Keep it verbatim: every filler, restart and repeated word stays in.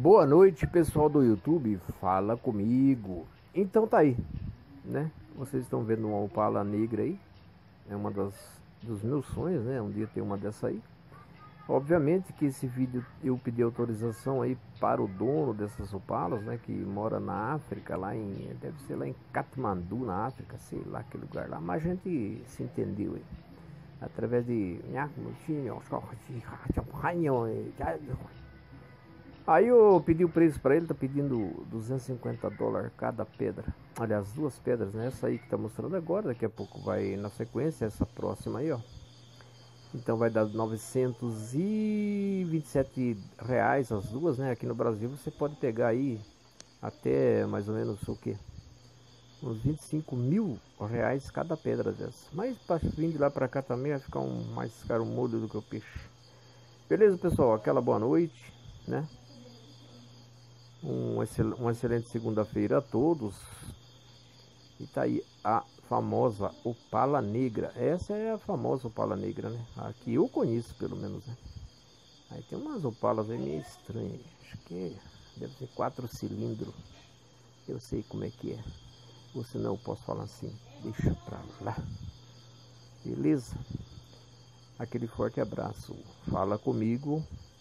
Boa noite, pessoal do YouTube, fala comigo. Então tá aí, né? Vocês estão vendo uma Opala negra aí. É uma das dos meus sonhos, né? Um dia ter uma dessa aí. Obviamente que esse vídeo eu pedi autorização aí para o dono dessas Opalas, né? Que mora na África, lá em, deve ser lá em Katmandu, na África, sei lá, aquele lugar lá. Mas a gente se entendeu aí. Através de... Aí eu pedi o preço para ele, tá pedindo duzentos e cinquenta dólares cada pedra. Aliás, duas pedras, né? Essa aí que tá mostrando agora, daqui a pouco vai na sequência, essa próxima aí, ó. Então vai dar novecentos e vinte e sete reais as duas, né? Aqui no Brasil você pode pegar aí até mais ou menos o que? Uns vinte e cinco mil reais cada pedra dessa. Mas para vir de lá para cá também vai ficar um mais caro o molho do que o peixe. Beleza, pessoal? Aquela boa noite, né? Um excel, uma excelente segunda-feira a todos. E tá aí a famosa Opala negra. Essa é a famosa Opala negra, né? Aqui eu conheço, pelo menos, né? Aí tem umas Opalas aí meio estranhas. Acho que deve ser quatro cilindros. Eu sei como é que é. Ou senão eu posso falar assim. Deixa pra lá. Beleza? Aquele forte abraço. Fala comigo.